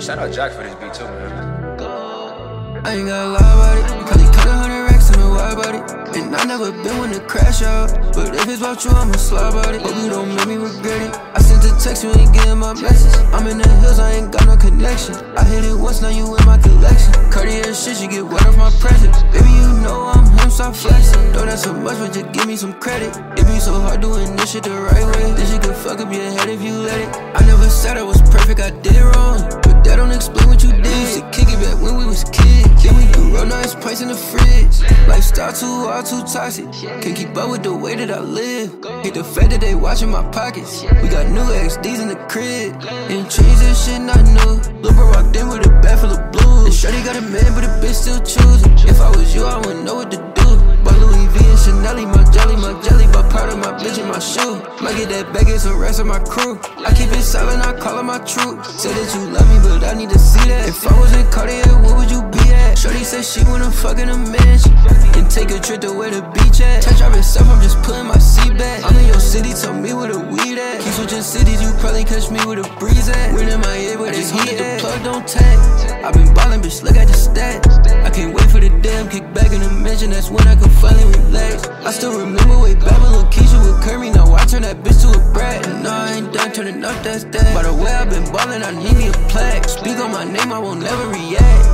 Shout out Jack for this beat too, man. I ain't gotta lie about it. Probably cut 100 racks in a wide body. And I never been one to crash out. But if it's about you, I'ma slide about it. Hope you don't make me regret it. I sent a text, you ain't getting my message. I'm in the hills, I ain't got no connection. I hit it once, now you in my collection. Cartier shit, you get wet off my present. Baby, you know I'm him, stop flexing. Don't ask so much, but just give me some credit. It be so hard doing this shit the right way. This shit could fuck up your head if you let it. I never said I was perfect, I did it wrong. But that don't explain what you did. Used to kick it back when we was kids. Then we do real nice price in the fridge. Lifestyle too hard, too toxic. Can't keep up with the way that I live. Hate the fact that they watching my pockets. We got new XDs in the crib. Ain't changed this shit, not new. Lil' bro walked in with a bag full of blues. And shorty got a man, but the bitch still choosing. If I was you, I wouldn't know what to do. But Louis V and Chanel, my jelly, but part of my bitch in my shoe. Might get that bag, get some rest of my crew. I keep it silent, I call it my truth. Say that you love me, but I need to see that. If I was in Cartier, where would you be at? Shorty said she wanna fuck in a mansion and take a trip to where the beach at. Touch driving stuff, I'm just putting my seat back. I'm in your city, tell me where the weed at. Keep switching cities, you probably catch me where the breeze at. When in my ear, where the heat at. The plug don't tag. I been ballin', bitch, look at the stats. I can't wait for the damn kick back in the mansion. That's when I can finally relax. I still remember way back when Lil' Keisha would curve me. Now I turn that bitch to a brat. And no, I ain't done turning up, that's that. By the way I been ballin', I need me a plaque. Speak on my name, I won't never react.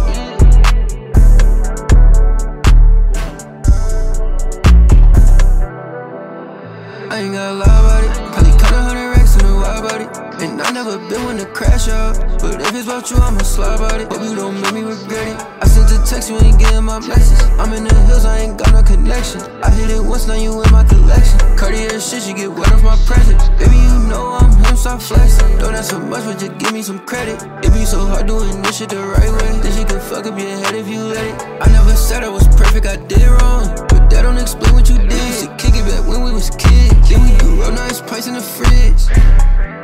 I ain't gotta lie about it. Probably cut 100 racks in a wide body. And I never been one to crash out. But if it's about you, I'ma slide about it. Hope you don't make me regret it. I sent a text, you ain't getting my message. I'm in the hills, I ain't got no connection. I hit it once, now you in my collection. Cartier shit, you get wet off my present. Baby, you know I'm him, stop flexing. Don't ask so much, but just give me some credit. It be so hard doing this shit the right way. This shit can fuck up your head if you let it. I never said I was perfect, I did it wrong. But that don't explain what you did. Used to kick it back when we was kids. Then we do real nice price in the fridge.